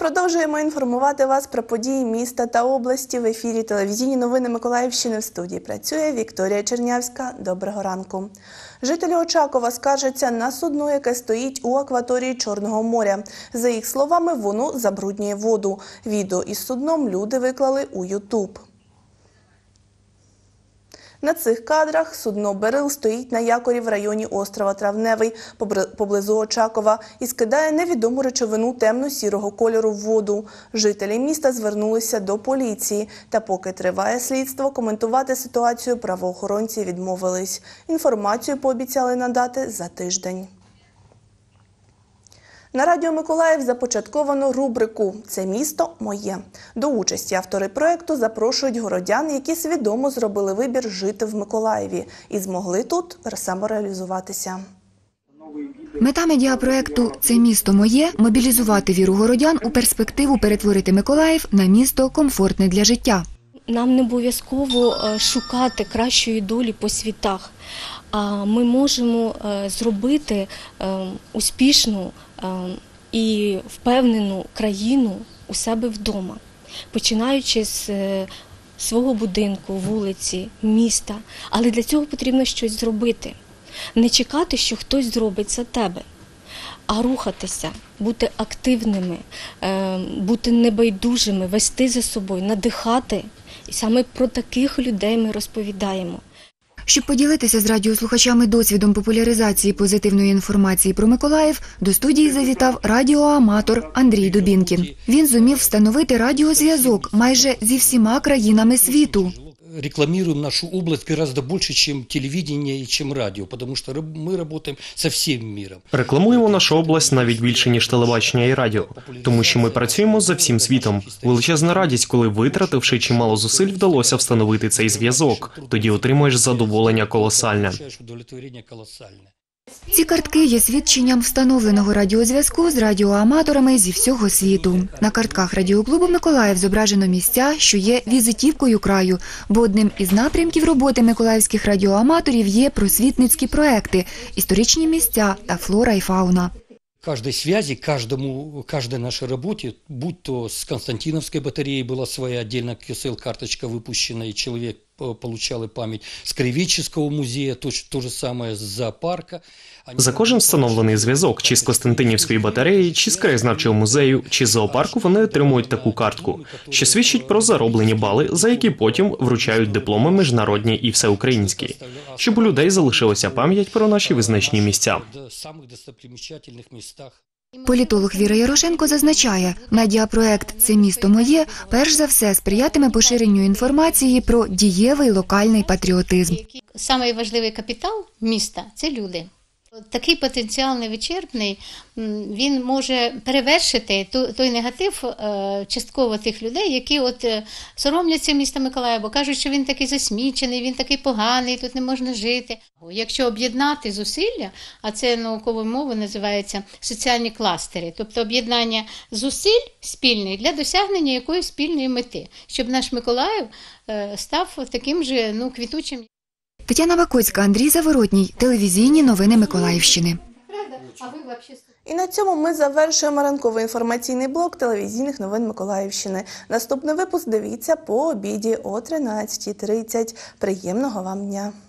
Продовжуємо інформувати вас про події міста та області. В ефірі телевізійні новини Миколаївщини. В студії працює Вікторія Чернявська. Доброго ранку. Жителі Очакова скаржаться на судно, яке стоїть у акваторії Чорного моря. За їх словами, воно забруднює воду. Відео із судном люди виклали у YouTube. На цих кадрах судно «Берил» стоїть на якорі в районі острова Травневий, поблизу Очакова, і скидає невідому речовину темно-сірого кольору в воду. Жителі міста звернулися до поліції. Та поки триває слідство, коментувати ситуацію правоохоронці відмовились. Інформацію пообіцяли надати за тиждень. На радіо Миколаїв започатковано рубрику «Це місто моє». До участі автори проєкту запрошують городян, які свідомо зробили вибір жити в Миколаєві і змогли тут самореалізуватися. Мета медіапроєкту «Це місто моє» – мобілізувати віру городян у перспективу перетворити Миколаїв на місто комфортне для життя. Нам не обов'язково шукати кращої долі по світах. Ми можемо зробити успішну і впевнену країну у себе вдома, починаючи з свого будинку, вулиці, міста. Але для цього потрібно щось зробити. Не чекати, що хтось зробить за тебе, а рухатися, бути активними, бути небайдужими, вести за собою, надихати. І саме про таких людей ми розповідаємо. Щоб поділитися з радіослухачами досвідом популяризації позитивної інформації про Миколаїв, до студії завітав радіоаматор Андрій Дубінкін. Він зумів встановити радіозв'язок майже зі всіма країнами світу. Рекламируем нашу область гораздо больше, чем телевидение и чем радио, потому что мы работаем со всем миром. Рекламуємо нашу область навіть більше, ніж телебачення і радіо, тому що ми працюємо за всім світом. Величезна радість, коли, витративши чимало зусиль, вдалося встановити цей зв'язок. Тоді отримуєш задоволення колосальне. Ці картки є свідченням встановленого радіозв'язку з радіоаматорами зі всього світу. На картках радіоклубу «Миколаїв» зображено місця, що є візитівкою краю, бо одним із напрямків роботи миколаївських радіоаматорів є просвітницькі проекти, історичні місця та флора і фауна. Каждой связи, каждой нашей работе, будь то с Константиновской батареей была своя отдельная QSL-карточка выпущена, и человек получал и память с Краеведческого музея, то же самое с зоопарка. За кожен встановлений зв'язок, чи з Костянтинівської батареї, чи з краєзнавчого музею, чи з зоопарку, вони отримують таку картку, що свідчить про зароблені бали, за які потім вручають дипломи міжнародні і всеукраїнські, щоб у людей залишилася пам'ять про наші визначні місця. Політолог Віра Ярошенко зазначає, медіапроект «Це місто моє» перш за все сприятиме поширенню інформації про дієвий локальний патріотизм. Самий важливий капітал міста – це люди. Такий потенціал невичерпний, він може перевершити той негатив частково тих людей, які соромляться міста Миколаєва, бо кажуть, що він такий засмічений, він такий поганий, тут не можна жити. Якщо об'єднати зусилля, а це науковою мовою називається соціальні кластери, тобто об'єднання зусиль спільних для досягнення якоїсь спільної мети, щоб наш Миколаїв став таким же квітучим. Тетяна Вакоцька, Андрій Заворотній. Телевізійні новини Миколаївщини. І на цьому ми завершуємо ранковий інформаційний блок телевізійних новин Миколаївщини. Наступний випуск дивіться по обіді о 13:30. Приємного вам дня!